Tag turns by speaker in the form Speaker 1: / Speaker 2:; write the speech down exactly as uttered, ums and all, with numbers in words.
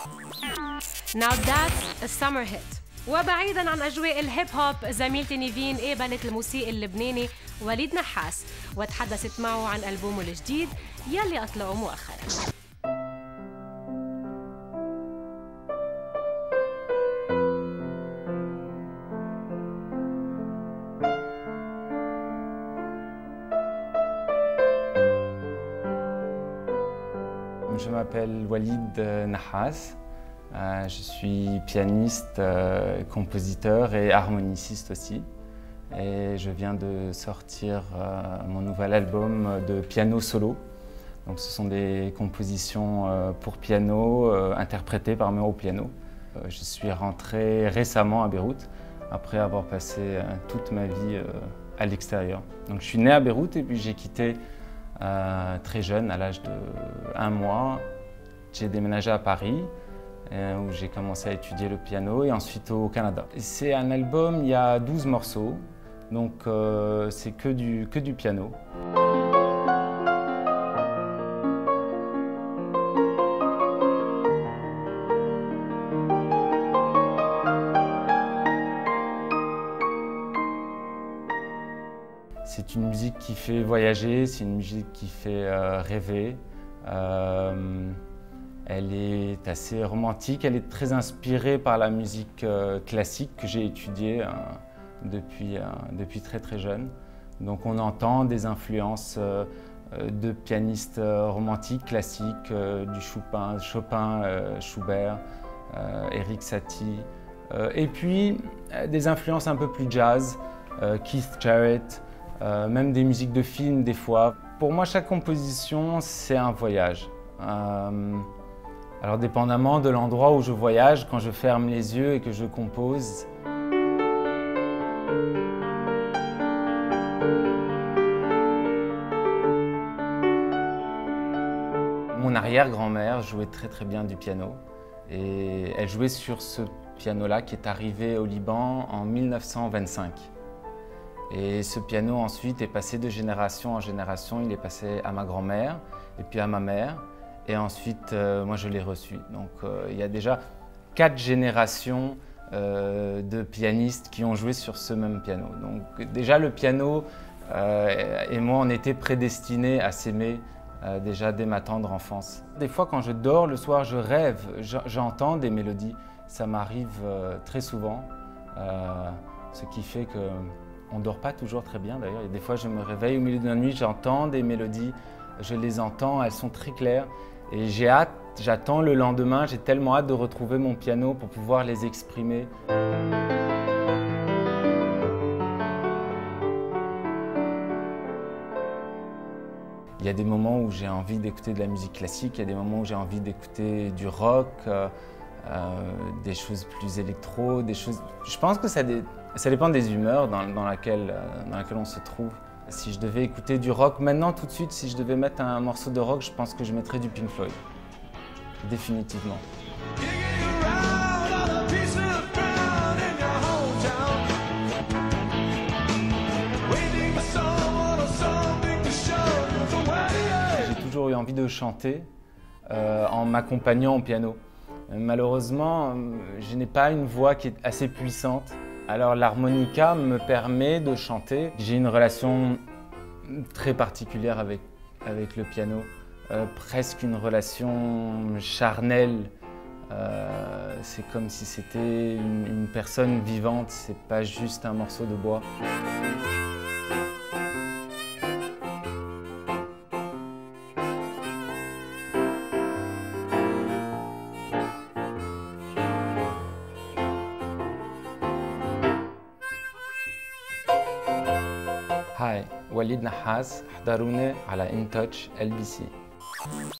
Speaker 1: Now that's a summer hit. وبعيداً عن أجواء الهيب هوب، زميلتي نيفين قابلت الموسيقي اللبناني وليد نحاس وتحدثت معه عن ألبومه الجديد يلي أطلعه مؤخراً.
Speaker 2: Je m'appelle Walid Nahas, euh, je suis pianiste, euh, compositeur et harmoniciste aussi. Et je viens de sortir euh, mon nouvel album de piano solo. Donc, ce sont des compositions euh, pour piano euh, interprétées par moi au piano. Euh, je suis rentré récemment à Beyrouth après avoir passé euh, toute ma vie euh, à l'extérieur. Donc, je suis né à Beyrouth et puis j'ai quitté Euh, très jeune, à l'âge de un mois, j'ai déménagé à Paris euh, où j'ai commencé à étudier le piano et ensuite au Canada. C'est un album, il y a douze morceaux, donc euh, c'est que du, que du piano. C'est une musique qui fait voyager, c'est une musique qui fait euh, rêver. Euh, elle est assez romantique, elle est très inspirée par la musique euh, classique que j'ai étudiée euh, depuis, euh, depuis très très jeune. Donc on entend des influences euh, de pianistes euh, romantiques, classiques, euh, du Chopin, Chopin euh, Schubert, euh, Erik Satie. Euh, et puis euh, des influences un peu plus jazz, euh, Keith Jarrett. Euh, même des musiques de films des fois. Pour moi, chaque composition, c'est un voyage. Euh, alors dépendamment de l'endroit où je voyage, quand je ferme les yeux et que je compose, mon arrière-grand-mère jouait très très bien du piano et elle jouait sur ce piano-là qui est arrivé au Liban en mille neuf cent vingt-cinq. Et ce piano ensuite est passé de génération en génération, il est passé à ma grand-mère et puis à ma mère et ensuite euh, moi je l'ai reçu. Donc euh, il y a déjà quatre générations euh, de pianistes qui ont joué sur ce même piano. Donc déjà le piano euh, et moi on était prédestinés à s'aimer euh, déjà dès ma tendre enfance. Des fois quand je dors le soir je rêve, j'entends des mélodies, ça m'arrive euh, très souvent, euh, ce qui fait que on ne dort pas toujours très bien d'ailleurs. Des fois, je me réveille au milieu de la nuit, j'entends des mélodies, je les entends, elles sont très claires. Et j'ai hâte, j'attends le lendemain, j'ai tellement hâte de retrouver mon piano pour pouvoir les exprimer. Il y a des moments où j'ai envie d'écouter de la musique classique, il y a des moments où j'ai envie d'écouter du rock, euh, euh, des choses plus électro, des choses... Je pense que ça, dé... ça dépend des humeurs dans, dans, laquelle, euh, dans laquelle on se trouve. Si je devais écouter du rock maintenant, tout de suite, si je devais mettre un morceau de rock, je pense que je mettrais du Pink Floyd. Définitivement. J'ai toujours eu envie de chanter euh, en m'accompagnant au piano. Malheureusement, je n'ai pas une voix qui est assez puissante. Alors l'harmonica me permet de chanter. J'ai une relation très particulière avec, avec le piano, euh, presque une relation charnelle. Euh, c'est comme si c'était une, une personne vivante, c'est pas juste un morceau de bois. هاي وليد نحاس، احضروني على إن توتش إل بي سي.